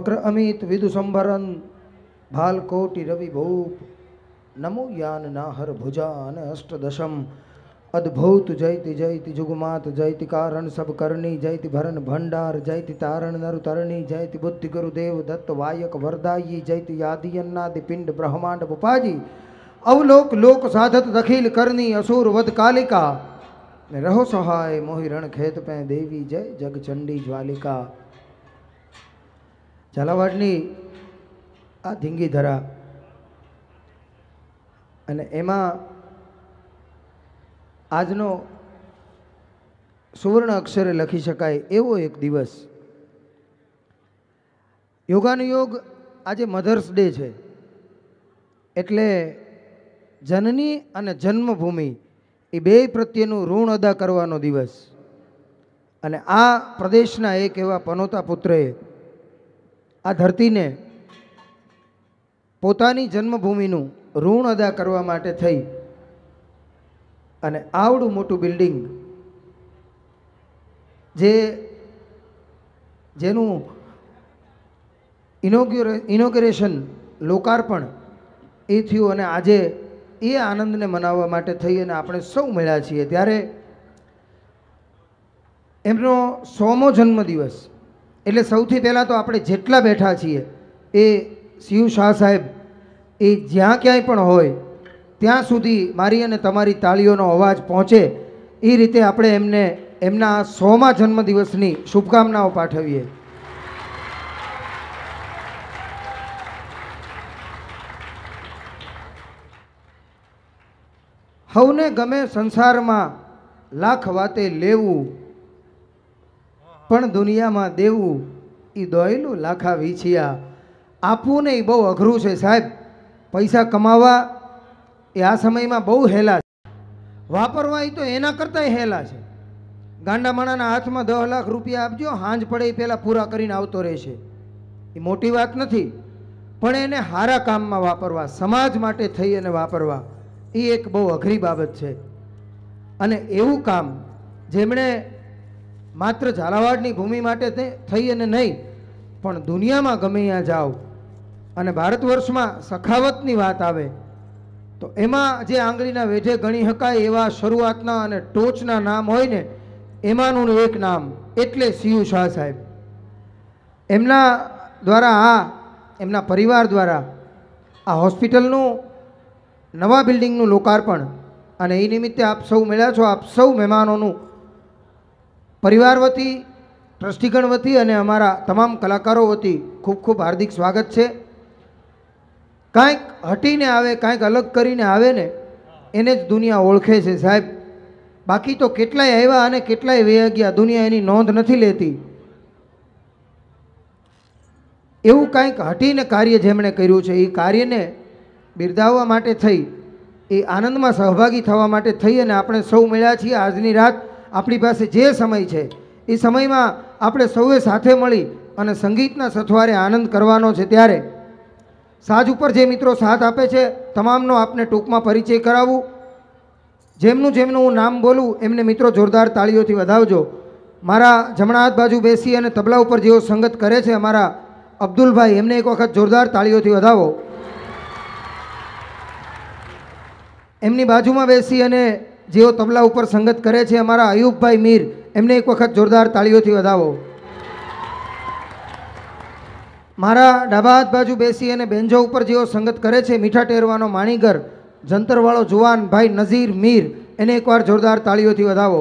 वक्र अमित विदु संभरन भालकोटि रवि भूप नमो यान नाहर भुजान अष्टदशम अद्भुत जयति जयति जुगमात जयति कारण सब करणी जयति भरन भंडार जयति तारण नरु तरणी जयति बुद्धि गुरुदेव दत्त वायक वरदायी जयति यादि अन्नादि पिंड ब्रह्मांड बुपाजी अवलोक लोक साधत दखिल करनी असुर वध कालिका रहो सहाय मोहि रण खेत पे देवी जय जग चंडी ज्वालिका। झालावाड़नी आ धींगी धरा अने एमां आजनो सुवर्ण अक्षरे लखी शकाय एवो एक दिवस योगानुयोग आज मधर्स डे छे एटले जननी अने जन्मभूमि ए बे प्रत्येનું ઋણ અદા કરવાનો દિવસ અને આ પ્રદેશના એક એવા પનોતા પુત્રએ આ ધરતીને પોતાની જન્મભૂમિનું ઋણ અદા કરવા માટે થઈ અને આવડું મોટું બિલ્ડિંગ જેનું ઇનોગ્રેશન લોકાર્પણ એ થયું અને આજે એ આનંદને મનાવવા માટે થઈ અને આપણે સૌ મળ્યા છીએ ત્યારે એમનો 100મો જન્મદિવસ એટલે સૌથી પહેલાં તો આપણે જેટલા બેઠા છીએ એ શિવ શાહ સાહેબ એ જ્યાં ક્યાંય પણ હોય ત્યાં સુધી મારી અને તમારી તાળીઓનો અવાજ પહોંચે એ રીતે આપણે એમને એમના 100મા જન્મદિવસની શુભકામનાઓ પાઠવીએ। हवने गमे संसार में लाख वाते लेवू पण दुनिया में देवू ई दोयलू लाखा वीछिया आपू ने बहु अघरू है साहेब। पैसा कमावा ए आ समय में बहु हेला वापरवा तो एना करता हेला है। गांडा माणाना हाथ में 10 लाख रुपया आपजो हांज पड़े पहला पूरा करीने आवतो रहेशे ए मोटी बात नहीं पण एने हारा काम में वापरवा समाज माटे थई अने वापरवा એ એક બહુ અઘરી બાબત છે અને એવું કામ જેમણે માત્ર ઝાલાવાડની ભૂમિ માટે થઈ અને નહીં પણ દુનિયામાં ગમે ત્યાં જાઓ અને ભારત વર્ષમાં સખાવતની વાત આવે તો એમાં જે આંગળીના વેઢે ગણી શકાય એવા શરૂઆતના અને ટોચના નામ હોય ને એમાંનું એક નામ એટલે શિવ શાહ સાહેબ। એમના દ્વારા એમના પરિવાર દ્વારા આ હોસ્પિટલનું नवा बिल्डिंग लोकार्पण अने ए निमित्ते आप सौ मिल्या छो। आप सौ मेहमानों परिवार वती ट्रस्टीगण वती अने अमारा तमाम कलाकारों वती खूब खूब हार्दिक स्वागत है। कांईक हटीने आवे कांईक अलग करीने आवे ने एने ज दुनिया ओळखे छे साहेब। बाकी तो केटलाय आव्या अने केटलाय वया गया दुनिया एनी नोंध नथी लेती। एवुं कांईक हटीने कार्य जेमणे कर्युं छे ए कार्यने बिरदाववा माटे थई ए आनंद में सहभागी थवा माटे थई अने आपणे सौ मळ्या छीए। आजनी रात आपणी पासे जे समय छे ए समय में आपणे सौए साथे मळी अने संगीतना सथवारे आनंद करवानो छे। त्यारे साज उपर जे मित्रों साथ आपे छे तमामनो आपने टूंकमां परिचय करावुं। जेमनुं जेमनुं हूँ नाम बोलूं एमने मित्रों जोरदार ताळीओथी वधावजो। मारा जमणा हाथ बाजू बेसी अने तबला उपर जेओ संगत करे छे अमारा अब्दुल भाई एमने एक वखत जोरदार ताळीओथी वधावो। एमनी बाजू में बेसी अने जेओ तबला उपर संगत करे छे अमारा अयूब भाई मीर एमने एक वखत जोरदार ताळीओथी वधावो। मारा डाबा हाथ बाजू बेसी अने बेंजो उपर जेओ संगत करे छे मीठा टेरवानो माणीगर जंतरवाळो जुवान भाई नजीर मीर एने एक वार जोरदार ताळीओथी वधावो।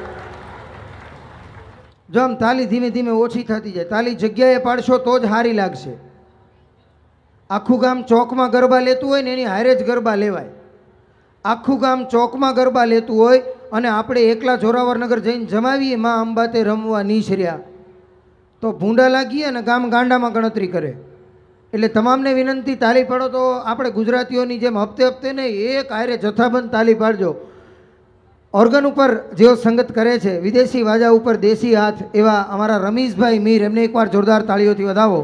जो आम ताली धीमे धीमे ओછી थती जाय ताली जग्याए पाडशो तो ज हारी लागशे। आखू गाम चौक में गरबा लेतुं होय ने एनी हारे ज गरबा लेवाय। आखू गाम चौक में गरबा लेतुं होय अने आपणे एकला जोरावरनगर जईने जमावीए मां अंबाते रमवा नीशर्या तो भूंडा लागी अने गाम गांडा में गणतरी करे। एटले तमामने विनंती ताली पाडो तो आपणे गुजरातीओनी जेम हफ्ते हफ्ते नहीं एक हारे जथ्थाबंध ताली पाडजो। ऑर्गन उपर जेओ संगत करे छे विदेशी वाजा उपर देशी हाथ एवा अमारा रमेशभाई मीर एमने एक वार जोरदार ताळीओथी वधावो।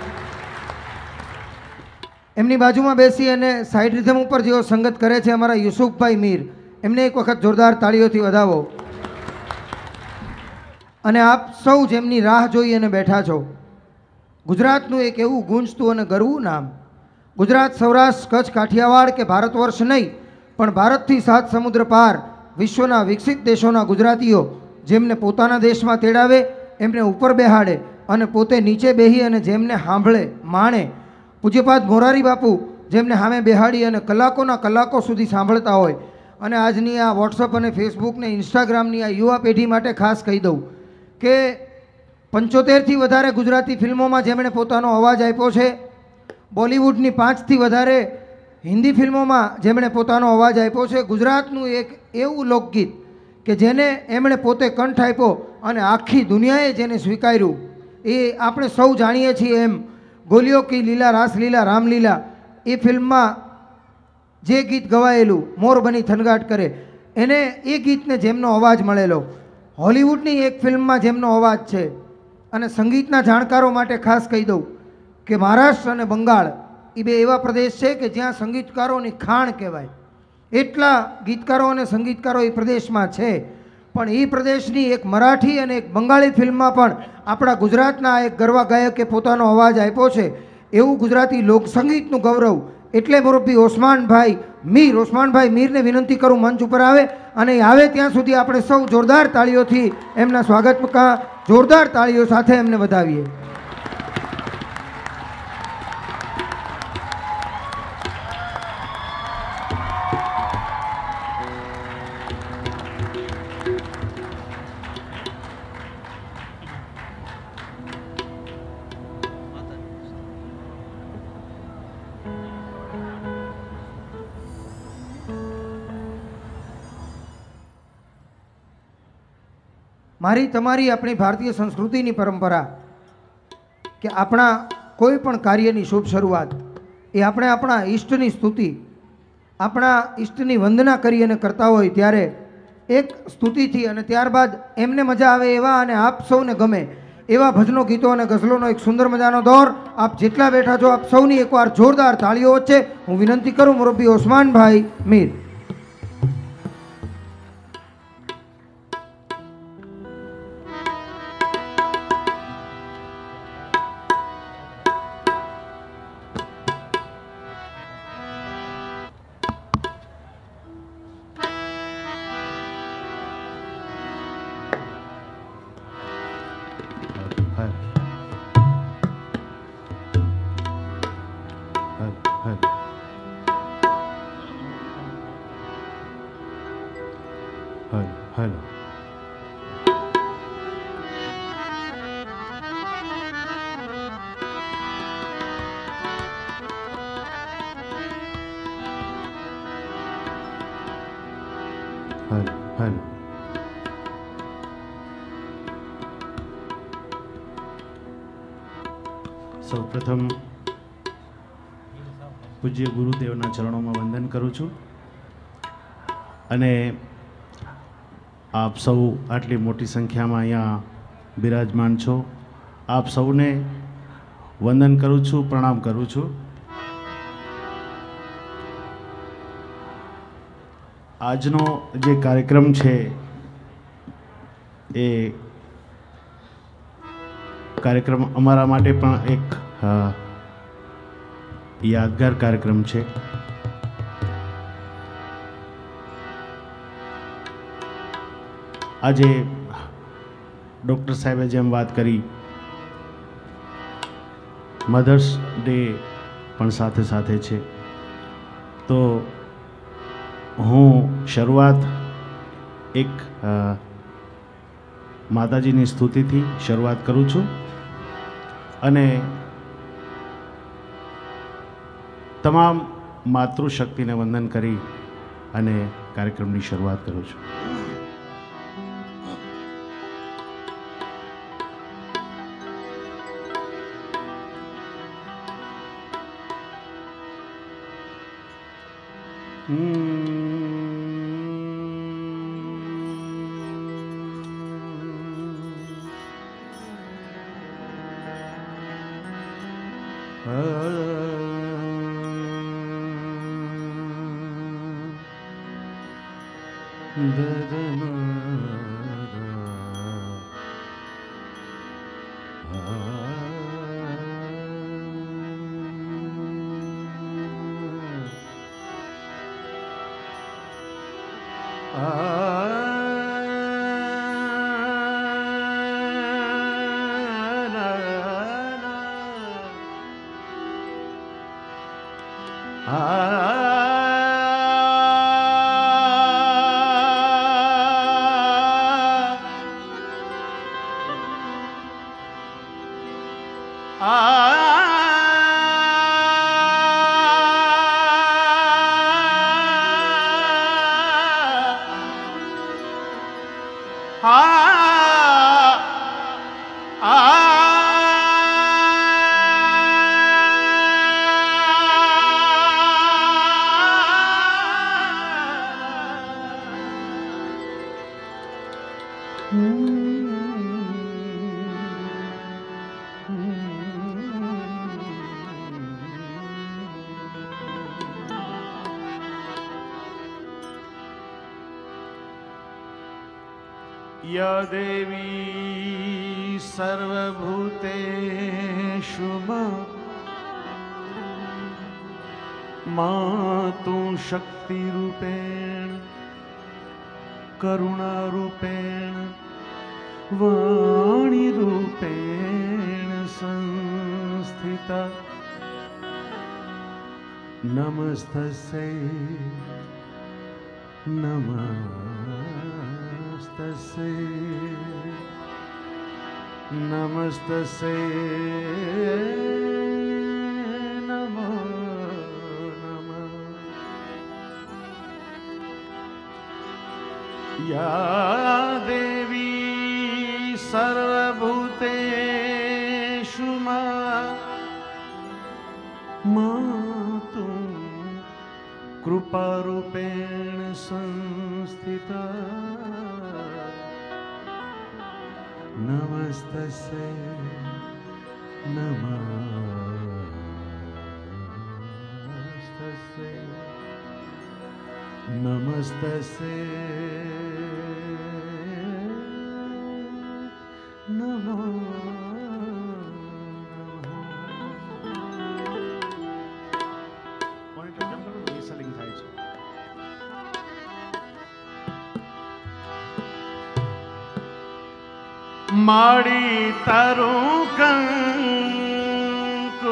एमनी बाजू में बेसी अने साइड रिधम उपर जेओ संगत करे छे अमारा युसुफभाई मीर एमने एक वखत जोरदार ताळीओथी वधावो। अने आप सौ जेमनी राह जोई अने बैठा छो ગુજરાતનું એક એવું ગુંજતું અને ગરવું નામ. ગુજરાત, સૌરાષ્ટ્ર, કચ્છ, કાઠિયાવાડ કે ભારત વર્ષ નહીં, પણ ભારતથી 7 સમુદ્ર પાર વિશ્વના વિકસિત દેશોના ગુજરાતીઓ જેમને પોતાના દેશમાં તેડાવે, એમને ઉપર બેહાડે અને પોતે નીચે બેહી અને જેમને સાંભળે માણે. પૂજ્યપાદ મોરારી બાપુ જેમને સામે બેહાડી અને કલાકોના કલાકો સુધી સાંભળતા હોય. અને આજની આ વોટ્સઅપ અને ફેસબુક ને ઇન્સ્ટાગ્રામની આ યુવા પેઢી માટે ખાસ કહી દઉં કે 75થી વધારે ગુજરાતી ફિલ્મોમાં જેમણે પોતાનો અવાજ આપ્યો છે, બોલિવૂડની 5થી વધારે હિન્દી ફિલ્મોમાં જેમણે પોતાનો અવાજ આપ્યો છે, ગુજરાતનું એક એવું લોકગીત કે જેને એમણે પોતે કંઠ આપ્યો અને આખી દુનિયાએ જેને સ્વીકાર્યું, એ આપણે સૌ જાણીએ છીએ. એમ ગોલીઓ કી લીલા, રાસલીલા, રામલીલા એ ફિલ્મમાં જે ગીત ગવાયેલું, મોર બની થનગાટ કરે, એને એ ગીતને જેમનો અવાજ મળેલો, હોલિવૂડની એક ફિલ્મમાં જેમનો અવાજ છે. અને સંગીતના જાણકારો માટે ખાસ કહી દઉં કે મહારાષ્ટ્ર અને બંગાળ એ બે એવા પ્રદેશ છે કે જ્યાં સંગીતકારોની ખાણ કહેવાય. એટલા ગીતકારો અને સંગીતકારો એ પ્રદેશમાં છે. પણ એ પ્રદેશની એક મરાઠી અને એક બંગાળી ફિલ્મમાં પણ આપણા ગુજરાતના એક ગરવા ગાયકે પોતાનો અવાજ આપ્યો છે. એવું ગુજરાતી લોકસંગીતનું ગૌરવ. એટલે મુરબ્બી ઓસમાનભાઈ મીરને વિનંતી કરું મંચ ઉપર આવે, અને આવે ત્યાં સુધી આપણે સૌ જોરદાર તાળીઓથી એમના સ્વાગત, જોરદાર તાળીઓ સાથે એમને વધાવીએ. મારી તમારી આપણી ભારતીય સંસ્કૃતિની પરંપરા કે આપણા કોઈ પણ કાર્યની શુભ શરૂઆત એ આપણે આપણા ઈષ્ટની સ્તુતિ, આપણા ઈષ્ટની વંદના કરી અને કરતા હોય ત્યારે એક સ્તુતિથી અને ત્યારબાદ એમને મજા આવે એવા અને આપ સૌને ગમે એવા ભજનો, ગીતો અને ગઝલોનો એક સુંદર મજાનો દોર. આપ જેટલા બેઠા છો આપ સૌની એકવાર જોરદાર તાળીઓ વચ્ચે હું વિનંતી કરું મુરબ્બી ઓસમાનભાઈ મીર. સૌપ્રથમ પૂજ્ય ગુરુદેવના ચરણોમાં વંદન કરું છું. અને આપ સૌ આટલી મોટી સંખ્યામાં અહીંયા બિરાજમાન છો, આપ સૌને વંદન કરું છું, પ્રણામ કરું છું. આજનો જે કાર્યક્રમ છે એ કાર્યક્રમ અમારા માટે પણ એક યાદગાર કાર્યક્રમ છે. આજે ડૉક્ટર સાહેબે જેમ વાત કરી, મધર્સ ડે પણ સાથે સાથે છે. તો હું શરૂઆત એક માતાજીની સ્તુતિથી શરૂઆત કરું છું અને તમામ માતૃશક્તિને વંદન કરી અને કાર્યક્રમની શરૂઆત કરું છું. या देवी सर्वभूतेषु मातु शक्तिरूपेण करुणारूपेण वाणीरूपेण संस्थिता नमस्तस्यै नमस्तस्यै नमो नमः। या देवी सर्वभूतेषु मातु कृपारूपेण संस्थिता नमस्तस्यै नमस्तस्यै नमो माड़ी तारों कंकु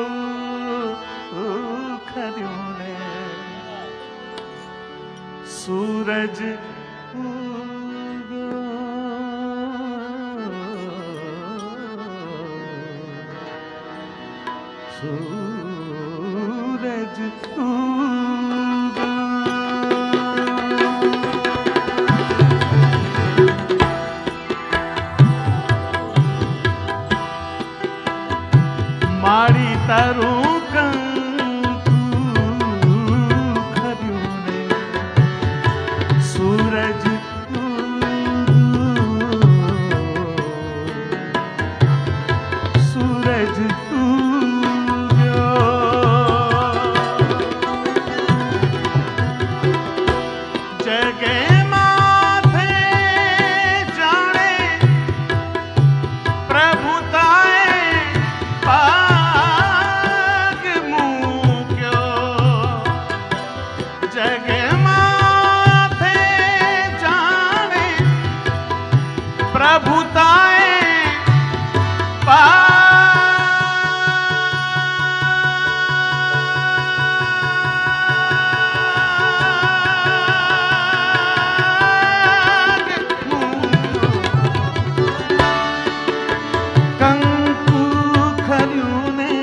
खर्यों ने सूरज उगा सूरज उगा माड़ी तारों कंकु खर्यों ने सूरज सूरज उग्यो जगे माथे जाने प्रभुताए पाग मुक्यो जगे माथे जाने प्रभुताए कंकु खर्यों ने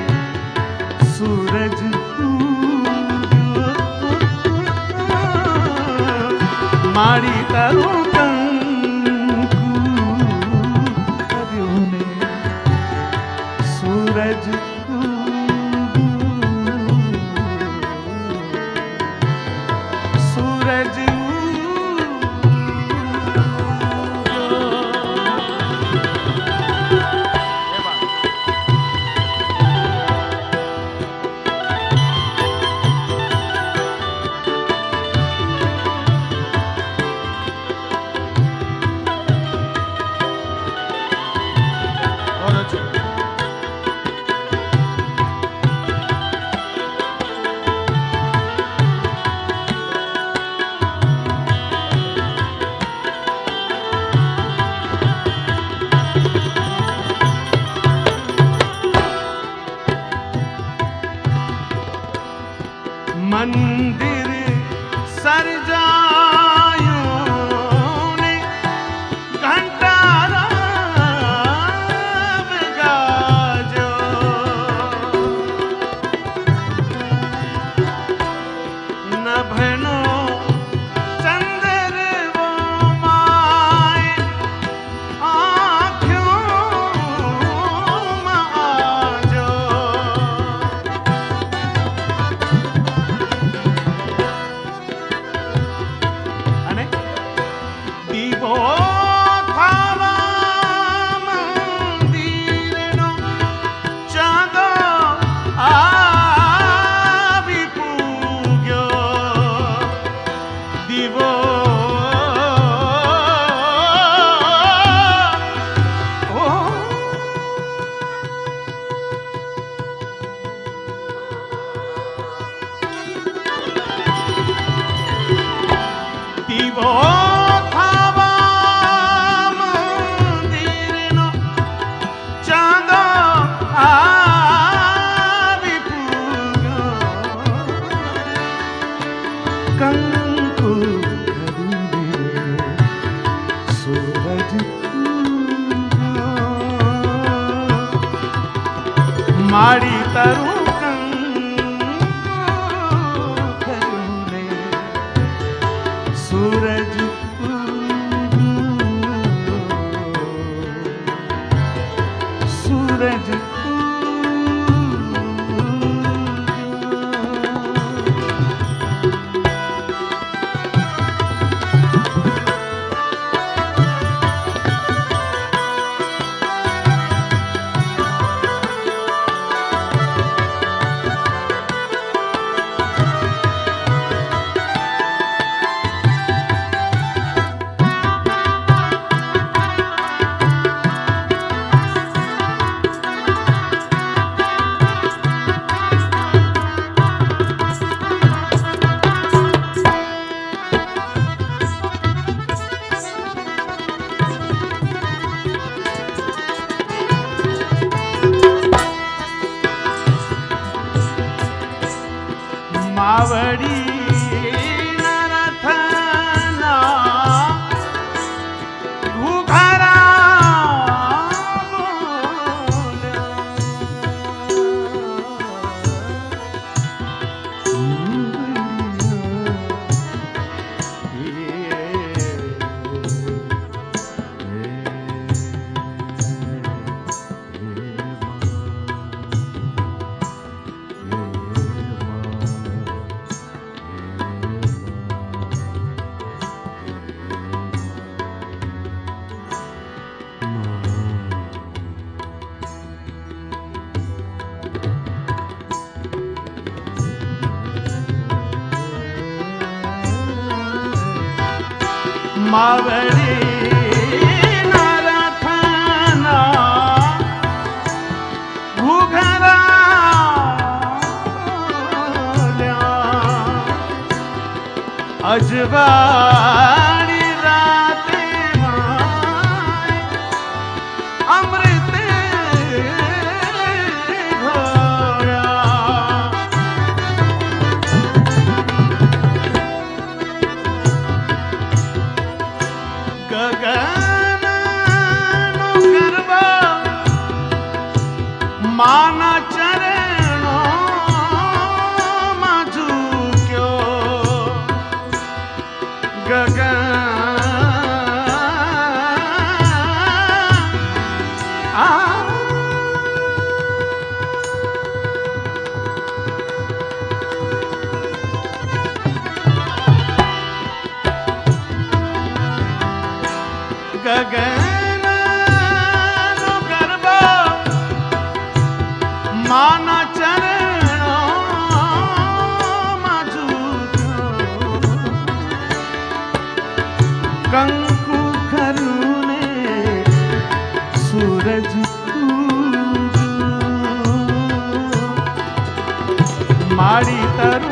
सूरज माड़ी तारों कंकु खर्यों ने सूरज सूरज माड़ी तरु सूरज सूरज मावड़ी नरथना घुघरा मावड़ी नरथना घुघरा अजवाड़ी राते माए अमृत घोया गगन गरबा माना चरणों माजू क्यों गगन गगन गरबा माना चरणों माजू कंकु करुणे सूरज माड़ी तरु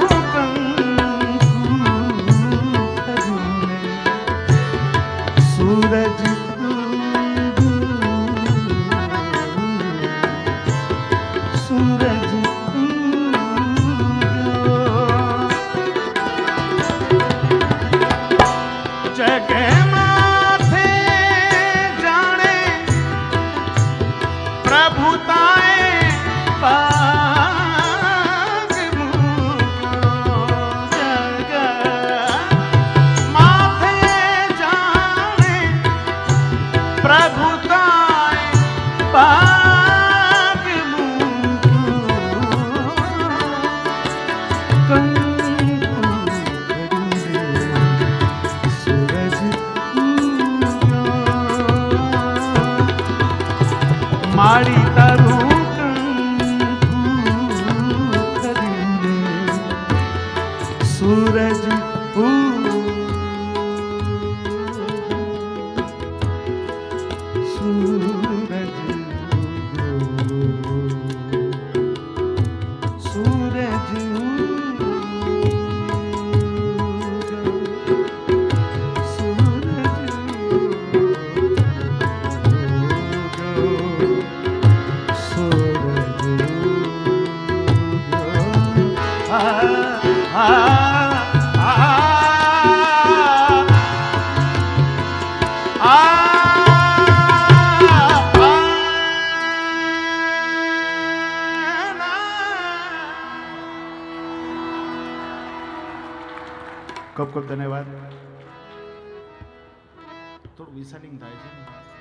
सूरज सूरज जगे माथे जाने प्रभुताए पाग माथे जाने प्रभुताए पाग माड़ी तरु सूरज सूरज सूरज ખૂબ ખૂબ ધન્યવાદ. થોડું વિસલિંગ થાય છે.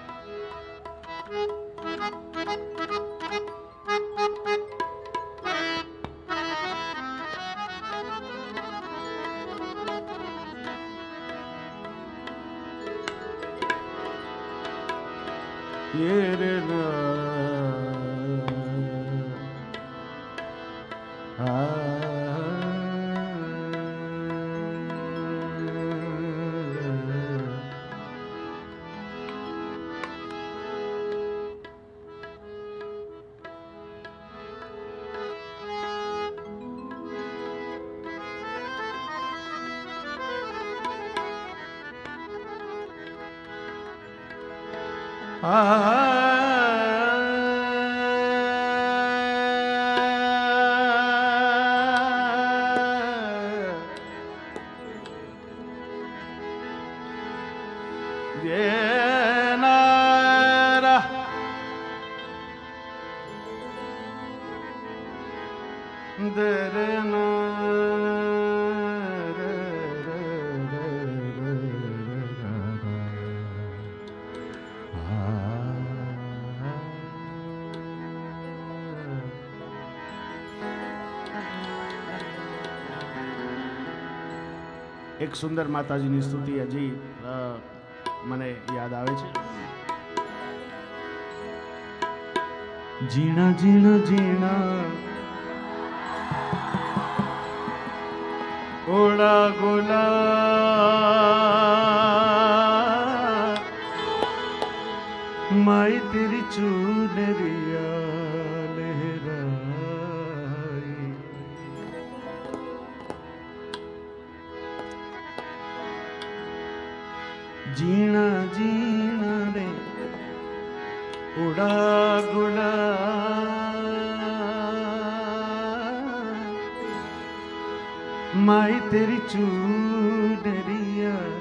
ये रे ना એક સુંદર માતાજીની સ્તુતિ હજી મને યાદ આવે છે. જીણા જીણા જીણા ઓળા ગોલા માઈ તેરી ચૂનરિયા લહેરાઈ. जीना जीना रे उड़ा गुला माई तेरी चूनरिया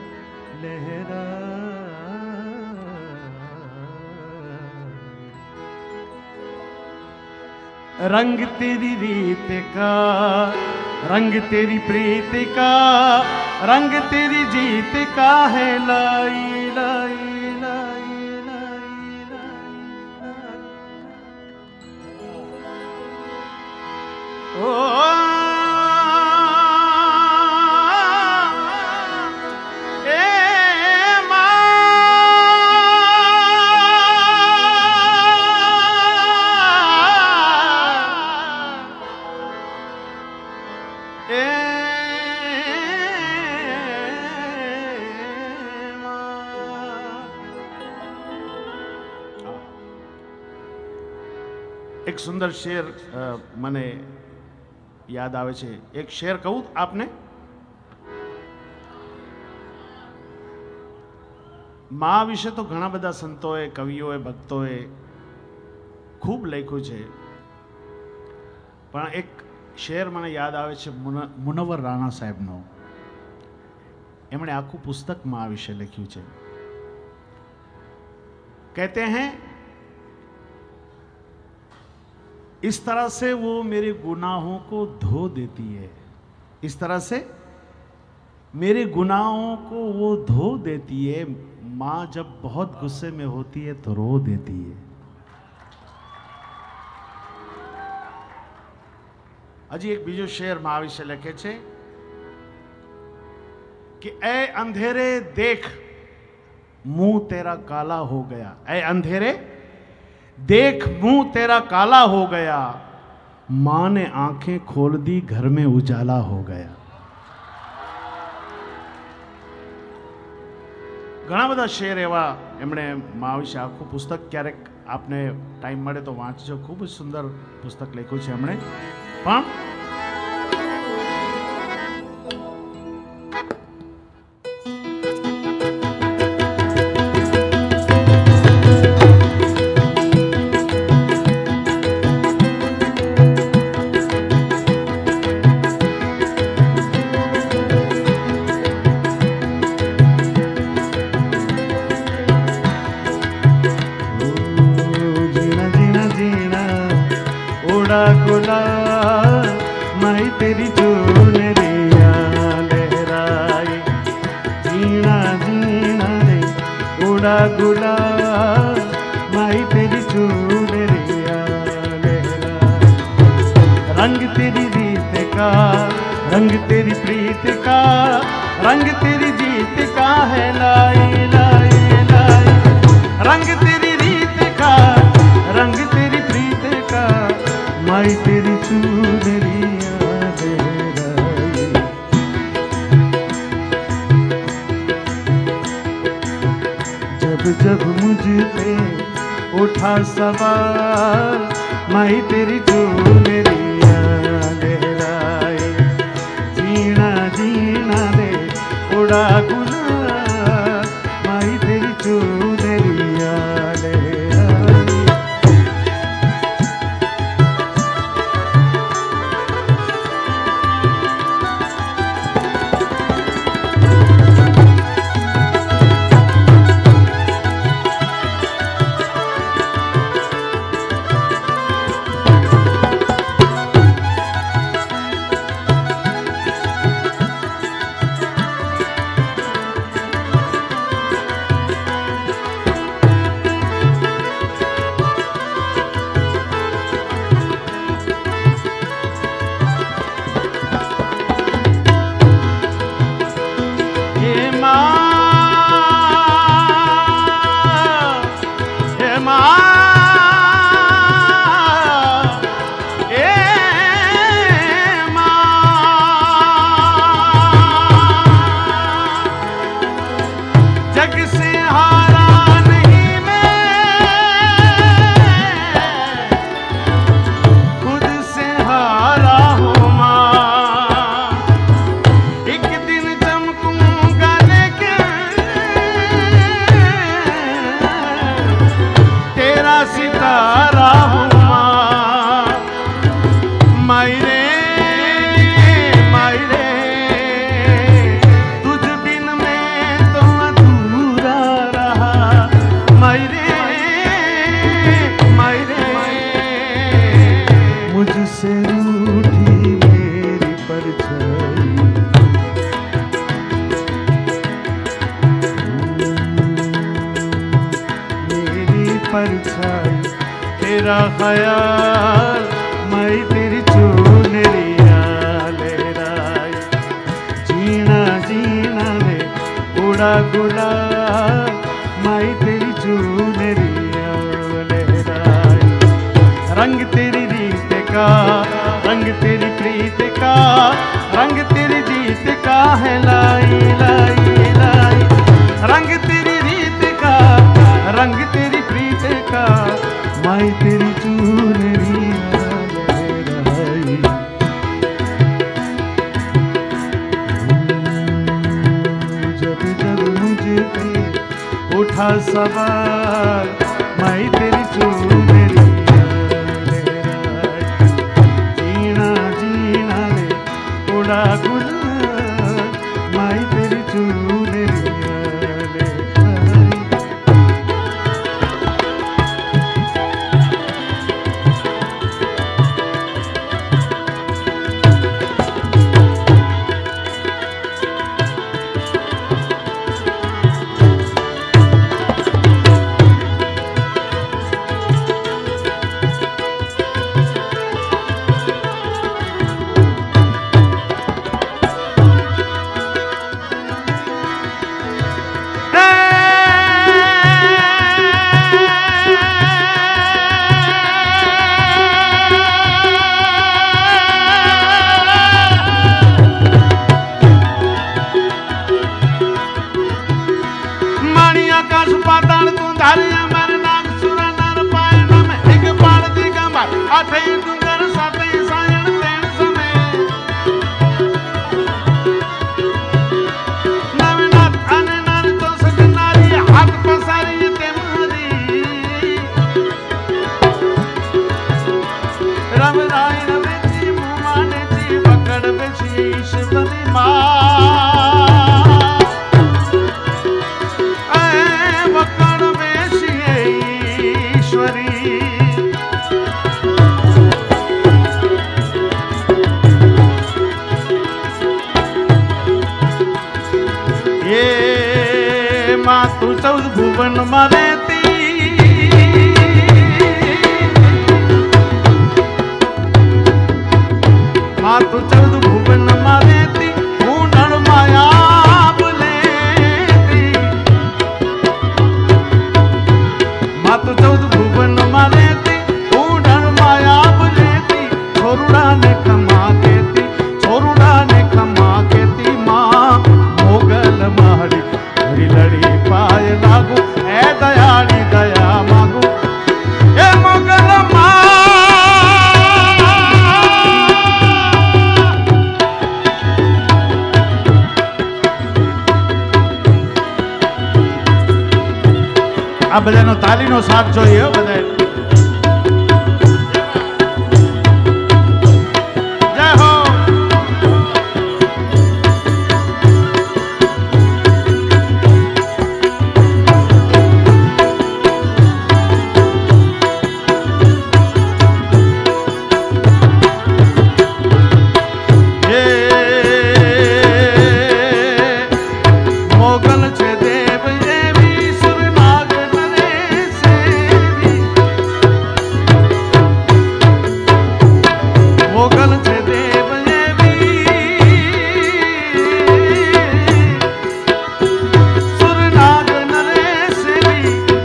लहरा. रंग तेरी रीत का रंग तेरी प्रीत का रंग तेरी जीत का है. लाई लाई लाई लाई लाई ओ एक सुंदर शेर મને યાદ આવે છે. એક શેર કહું આપને. મા વિશે તો ઘણા બધા સંતોએ, કવિઓએ, ભક્તોએ ખૂબ લખ્યું છે, પણ એક શેર મને યાદ આવે છે મુનવ્વર રાણા સાહેબનો. એમણે આખું પુસ્તક મા વિશે લખ્યું છે. कहते हैं इस तरह से वो मेरे गुनाहों को धो देती है. इस तरह से मेरे गुनाहों को वो धो देती है. माँ जब बहुत गुस्से में होती है तो रो देती है. हजी एक बीजो शेर माँ विषय लखे छे कि ए अंधेरे देख मुंह तेरा काला हो गया. ए अंधेरे देख मुंह तेरा काला हो गया. मां ने आंखें खोल दी घर में उजाला हो गया. ઘણા બધા શેર એવા એમણે મા વિશે આખું પુસ્તક ક્યારેક આપને ટાઈમ મળે તો વાંચજો. ખૂબ જ સુંદર પુસ્તક લખ્યું છે એમણે. પણ गुला माई तेरी चूनरिया लहराई. गुला गुला माई तेरी चूनरिया लहरा, रंग तेरी रीत का, रंग तेरी प्रीत का, रंग तेरी जीत का है लाई लाई लाई, रंग तेरी रीत का, रंग तेरी प्रीत का, माई तेरी चूनरिया लहराई। जब जब मुझ पे उठा सवार, माई तेरी चूनरिया लहराए, जीना जीना दे उड़ा गुलाल, माई तेरी चूनरिया लहराए। परछाई तेरा ख्याल, मैं तेरी चूनरिया लहराई, जीना जीना दे उड़ा गुलाल, मैं तेरी चूनरिया लहराई, रंग तेरी रीत का, रंग तेरी प्रीत का, रंग तेरी जीत का है लाई लाई लाई, रंग तेरी रीत का, रंग तेरी प्रीत का, माई तेरी चूनरिया लहराई। जब जब मुझ पे उठा सवार, माई तेरी चूनरिया लहराई, जीना जीना दे उड़ा गुलाल, माई तेरी चूनरिया लहराई। मातु 14 भुवन में रहती, मातु 14 भुवन में रहती, ढूंढण माया बुलेती। मातु 14 भुवन में रहती, ढूंढण माया बुलेती। छोरुड़ा ने खमा केती, छोरुड़ा ने खमा केती। माँ मोगल मारी हरी लड़ी पाए लागू, ए दयाड़ी दया मांगू, ए मोगल माँ। આ બધાનો તાલીનો સાથ જોઈએ હો બધા. જય હો. મોગલ છે દેવ એવી સુરનાગ મોગલ છે દેવ એવી સુરનાગ નરેશવી.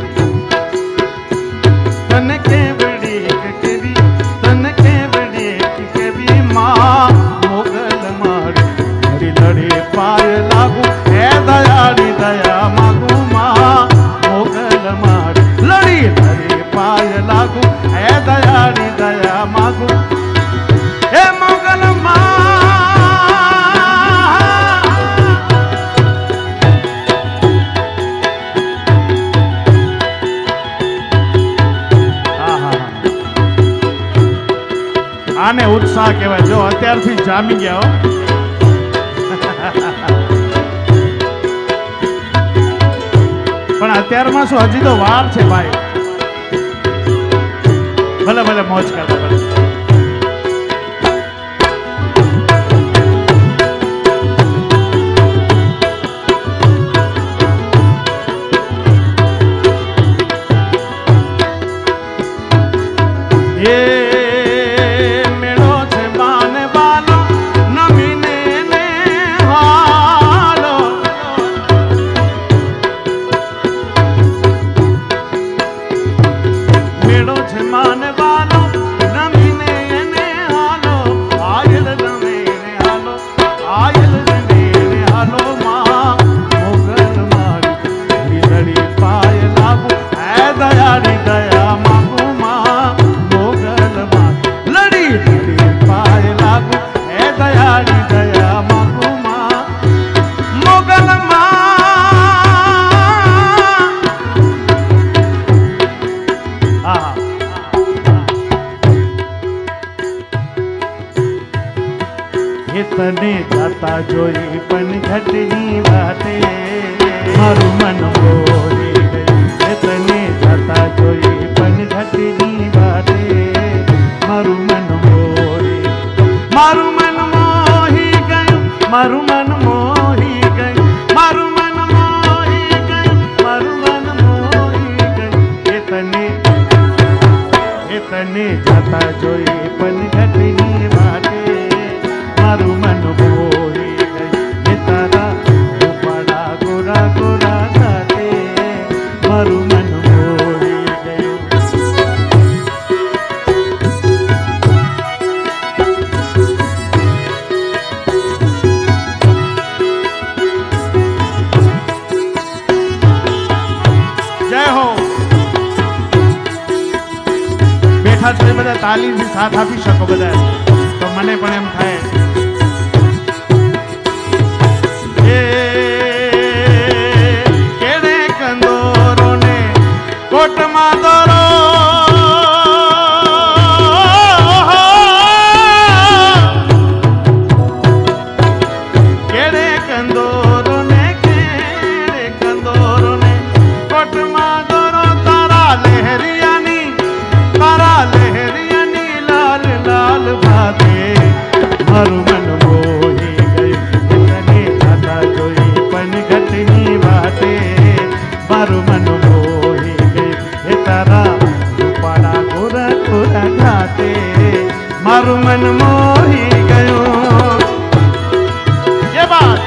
તન કેવડી કેવી, તન કેવડી કેવી. માં મોગલ મારી હરી લડી પાય લાગુ, હે દયાળી દયા માગુ. માં મોગલ મારી લડી લડી પાય લાગુ, હે દયાળી દયા માગુ. हे मोगल माँ. આને ઉત્સાહ કહેવાય. જો અત્યારથી જામી ગયા હો. પણ અત્યારમાં શું, હજી તો વાર છે ભાઈ. ભલે ભલે મોજ કરતા ભલે. મેળો છે માને વાલો, નમીને ને હાલો. મેળો છે માને વાલો, નમીને ને હાલો. આયલ નમે ને હાલો, આયલ નમે ને હાલો. માં મોગલ મારી હરી લડી પાય લાગુ, હે દયાળી દયા માગુ. માં મોગલ મારી લડી લડી પાય લાગુ, હે દયાળી દયા માગુ. માં મોગલ માં. આહા. એ તને જાતા જોઈ પણ ઘટની વાતે મારું મન મોરી ગયું. એ તને જાતા જોઈ પણ ઘટની વાતે મારું મન મોરી, મારું મન મોહી ગયું, મારું મન મોહી ગયું, મારું મન મોહી ગયું, મારું મન મોહી ગયું. એ તને જાતા જોઈ પણ ઘટની વાતે મારું મન મોહી ગયું. એ તારા રૂપાળા ગોરા ગોરા સાથે મારું મન મોહી ગયું. જય હો. બેઠા છો એ બધા તાલીમથી સાથ આપી શકો બધા, તો મને પણ એમ થાય. કેડે કંદોરો ને કોટમાં દોરો, કેડે કંદોરો ને કોટમાં દોરો. તારા લહેરિયાની લાલ લાલ ભાતે મારું મન મોહી ગયું. તને જાતા જોઈ પણ ઘટની વાતે घाटे मारू मन मोही गयो। ये बात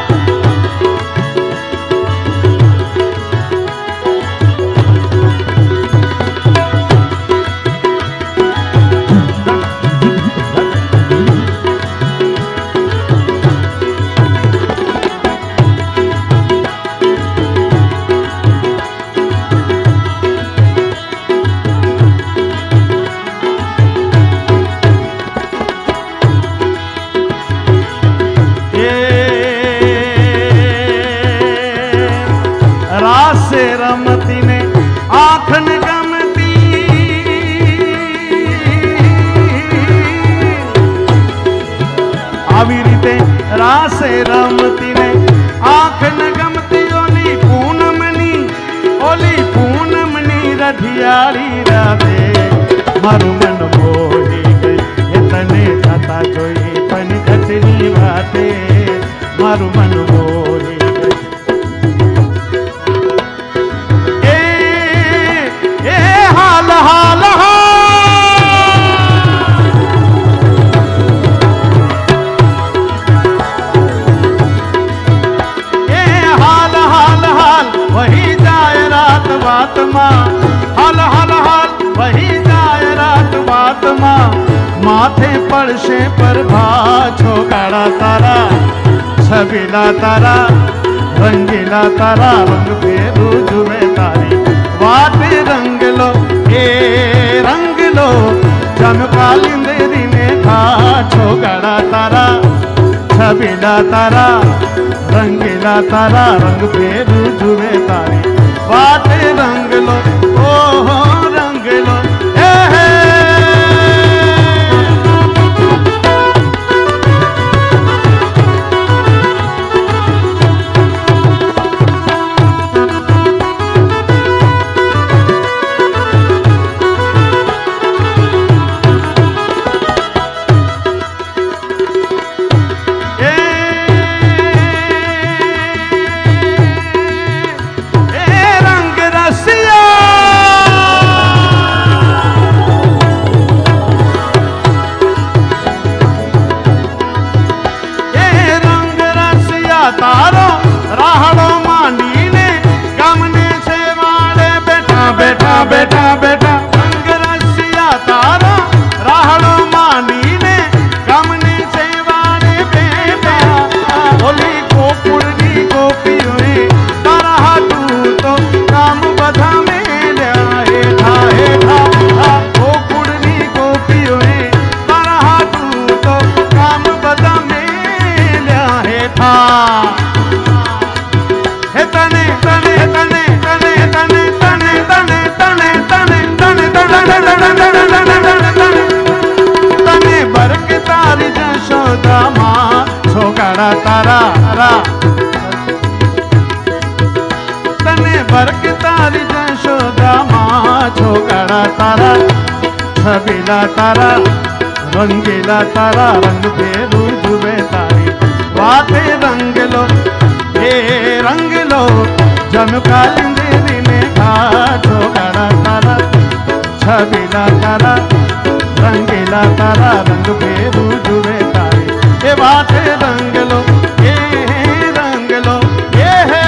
रासे रमती ने आखन गमती આવી રીતે રાસે રમતી ને આખન ગમતી ઓલી પૂનમની રઢિયાળી રાધે મારું મન મોહી ગઈ એ તને જાતા જોઈ પણ ઘટની વાતે મારું મન મોહી ગઈ। हाल हाल ये हाल हाल हाल वही जाए रात बात माँ हाल हाल हाल वही जाए रात बात माँ माथे पड़शे पर भाछो काड़ा तारा छबीला तारा रंगीला तारा रंग फेरू जुए तारी वाटे रंग लो ए रंग लो चमकालिंदेरी ने घाटो गड़ा तारा छबीला तारा रंगीला तारा रंग फेरू जुए तारी वाटे रंग लो ओ रंग लो ए तारो राहड़ो मांडी ने गमने से वाले बेटा बेटा बेटा बेटा रंग रसिया तारो राहड़ो मांडी ने गमने से वाले बेटा बोली गोकुलनी गोपी हुई तारा तू तो काम बधा में ल्याए ठाए ठा गोकुलनी गोपी हुई तारा तू तो काम बधा में ल्याए ठा तने तने तने तने तने तने तने तने तने तने तने बरक तारी जशोदा माँ छोकड़ा तारा रा तने बरक तारी जशोदा माँ छोकड़ा तारा छबीला तारा रंगीला तारा रंग फेरू जुए तारी वाटे रंग लो ए रंग लो चमकालिंदेरी ने घाटो गड़ा तारा छबीला तारा रंगीला तारा रंग फेरू जुए तारी ए वाटे रंग लो ए रंग लो ए है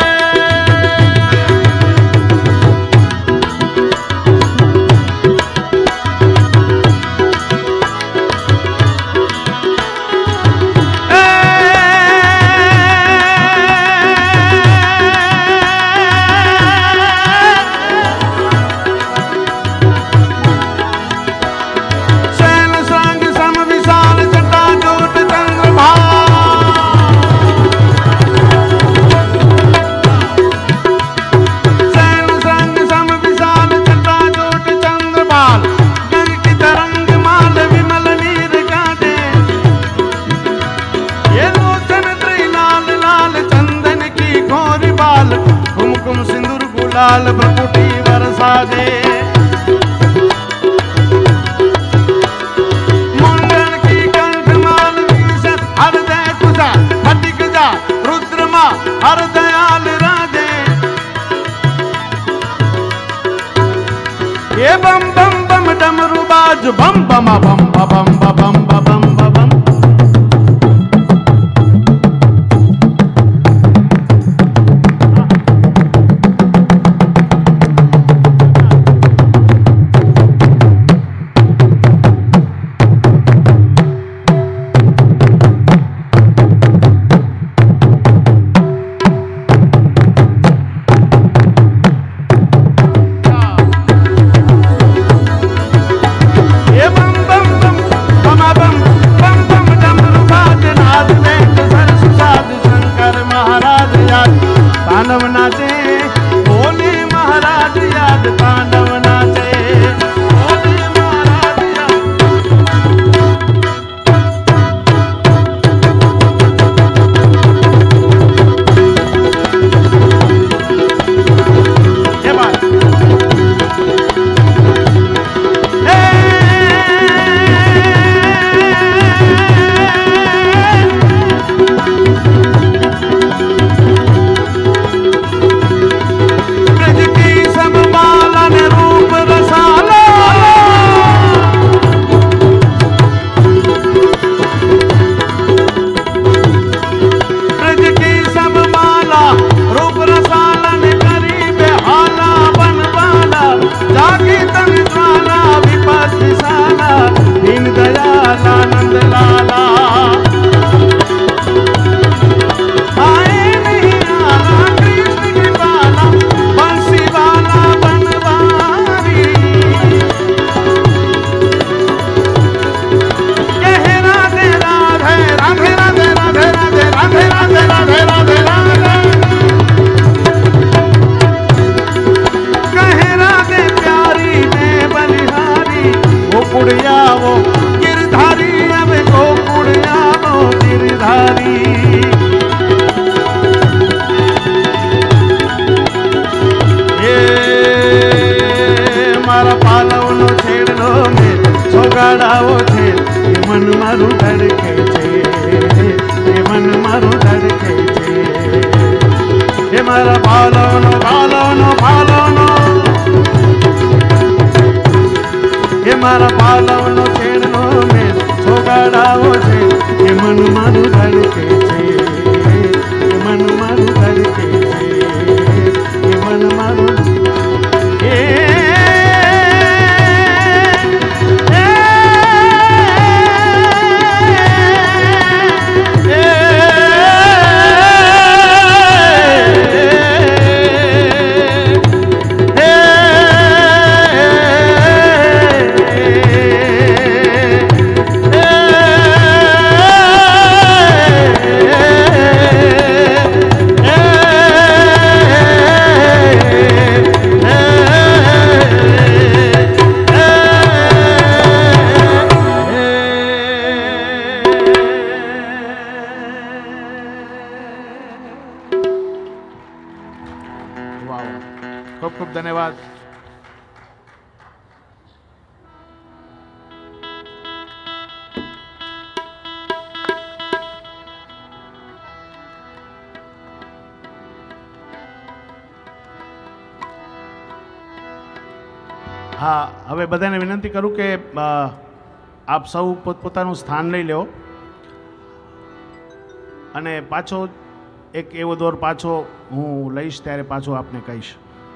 लाल भ्रकुटी बरसा दे मुंडन की कंठमाल वीसत हृदय कुजा फटिक जा रुद्रमा हर दयाल राजे ये बम बम बम डमरू बाज बम बम बम बम बम बम बम। तांडव नाचे भोले महाराज याद, तांडव नाचे भोले महाराज याद। ये बात आनंद लाला आए नहीं आला, कृष्ण की बाला बंसी वाला बनवारी। कह राधे राधे राधे राधे राधे राधे राधे राधे राधे राधे राधे, कह राधे प्यारी मैं बलिहारी, वो कुड़िया वो गिरधारी, अब गोकुड़िया वो गिरधारी। मारा पालवनो छेड़नो में सोगाड़ावो छे, ये मन मारू धड़के छे, ये मन मारू धड़के छे। ये मारा पालवनो पालवनो पालवनो, ये मारा पालवनो छेड़नो में सोगाड़ावो छे, ये मन मारू धड़के छे, ये मन मारू धड़के छे, ये मन मारू खूब खूब धन्यवाद। हाँ, હવે બધાને વિનંતી કરું કે આપ સૌ પોતપોતાનું સ્થાન લઈ લો અને પાછો એક એવો દોર પાછો હું લઈશ ત્યારે પાછો આપને કહીશ।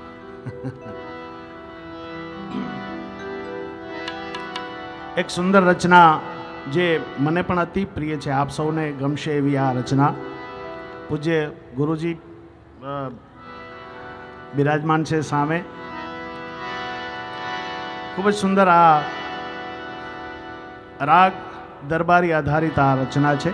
એક સુંદર રચના જે મને પણ અતિ પ્રિય છે, આપ સૌને ગમશે એવી આ રચના। પૂજ્ય ગુરુજી બિરાજમાન છે સામે। ખૂબ જ સુંદર આ રાગ દરબારી આધારિત આ રચના છે।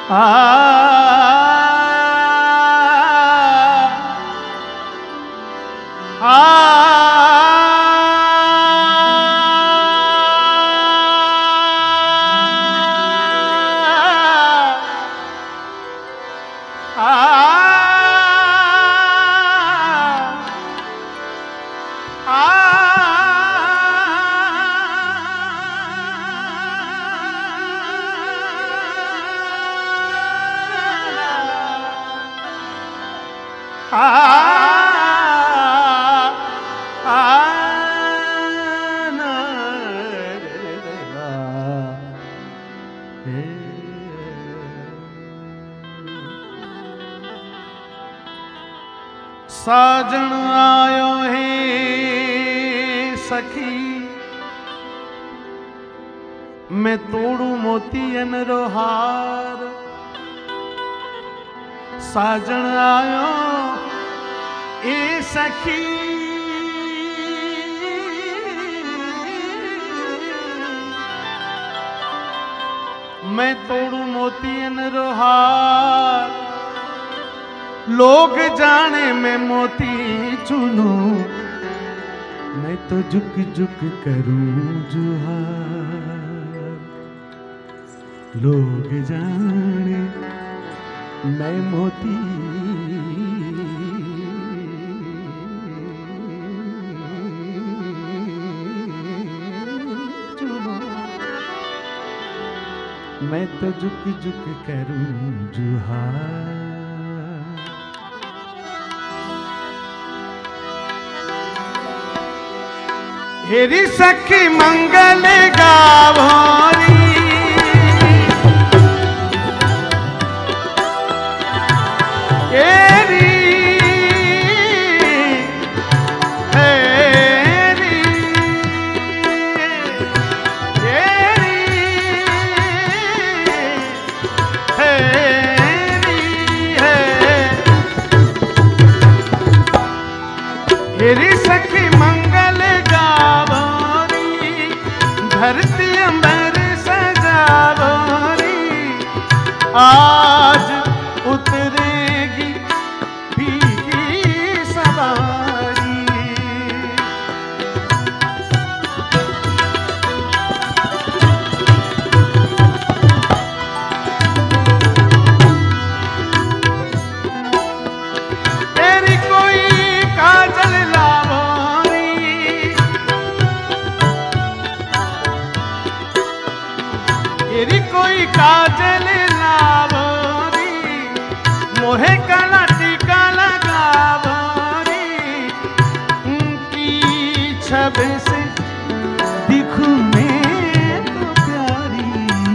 साजन आयो है सखी मैं तोड़ू मोतियन रो हार। साजन आयो ए सखी मैं तोड़ू मोतियन रो हार। लोग जाने मैं मोती चुनूं मैं तो झुक झुक करूं जुहार। लोग जाने मैं मोती चुनूं मैं तो झुक झुक करूं जुहार। हेरी सखी मंगल गावोरी हेरी हेरी हेरी सखी मंगल धरती अंबर सजावोरी आज उतरेगी फीकी सवारी। तेरी कोई काजल लावोरी तेरी कोई काजल लावोरी मोहे काला टीका लगावोरी। उनकी छब से दिखूं मैं तो प्यारी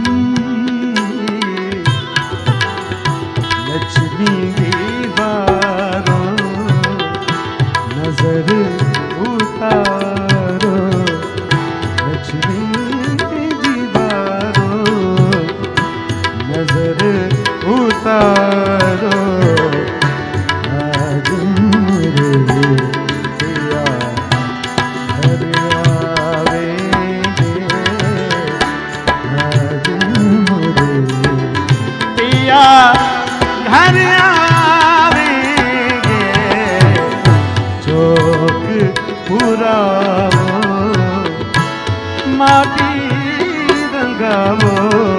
लक्ष्मी दीवारों नजर उतारो। लक्ष्मी नजर उतारो आज मेरे पिया घर आवेंगे। आज मेरे पिया घर आवेंगे। चौक पुरावो माटी रंगावो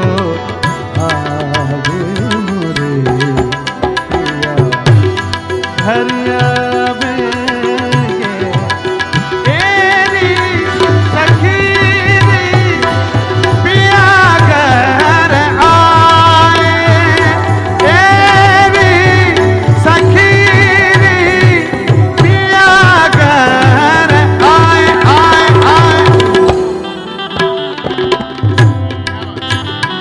घर आवेंगे। तेरी सखी पिया घर आए। तेरी सखी पिया घर आए आए आए।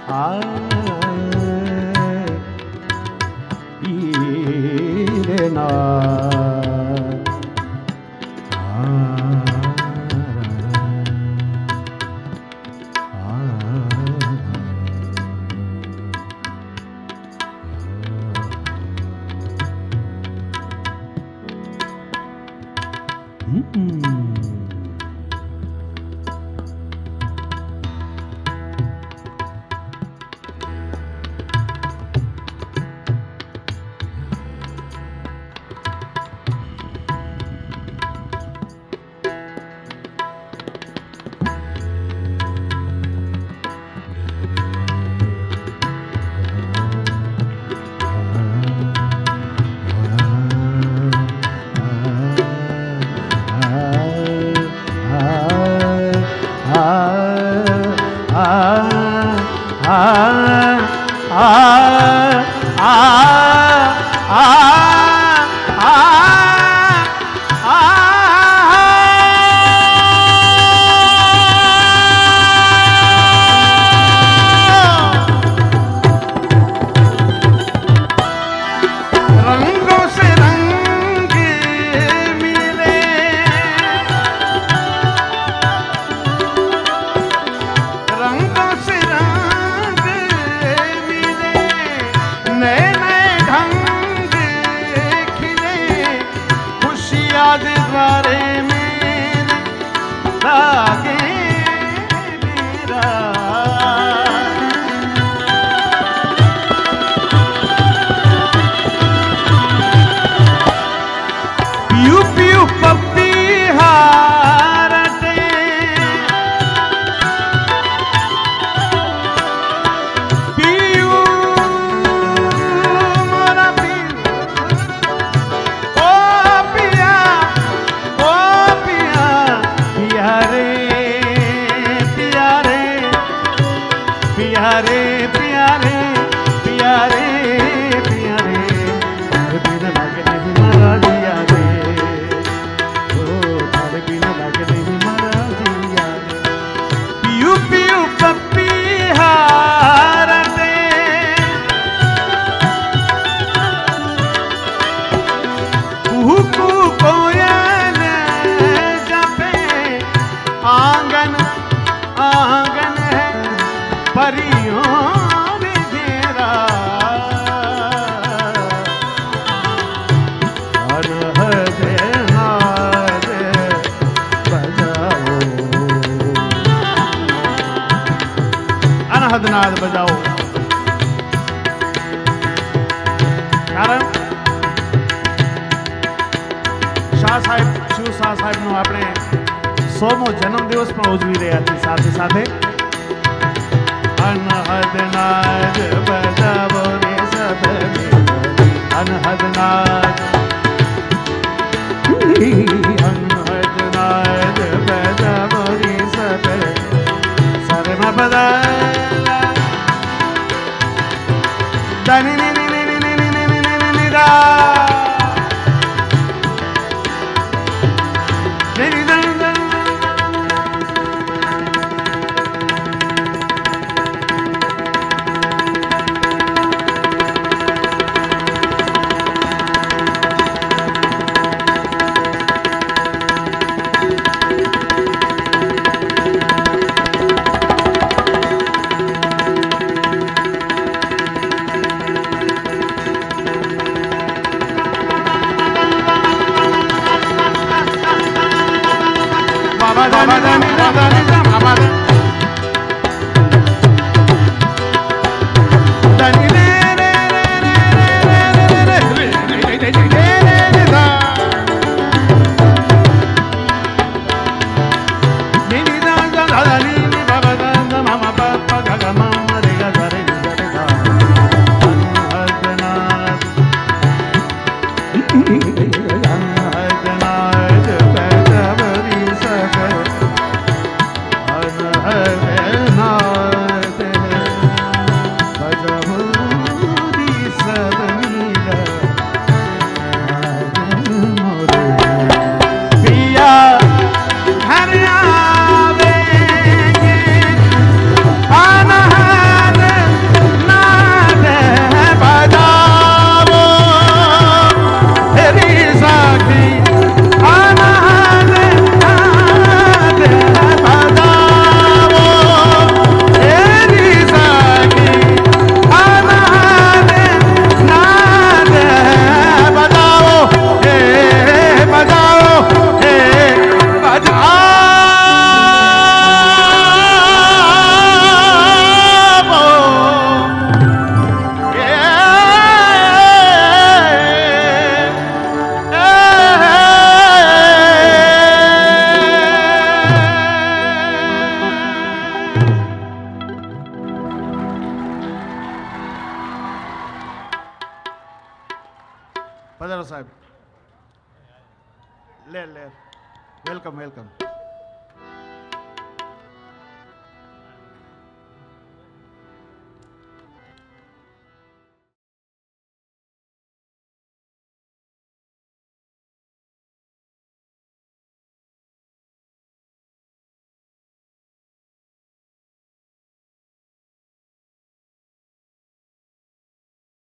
नाद बजाओ। कारण શાહ સાહેબ શિવ શાહ સાહેબનો આપણે 100મો જન્મદિવસ પણ ઉજવી રહ્યા છીએ સાથે સાથે અનહદ નાદ બજાવો રે સબ અનહદ નાદ અનહદ નાદ બજાવો રે સબ સરમાં બદા દાની ની ની ની ની ની ની ની ની દા પધારો સાહેબ. લે વેલકમ.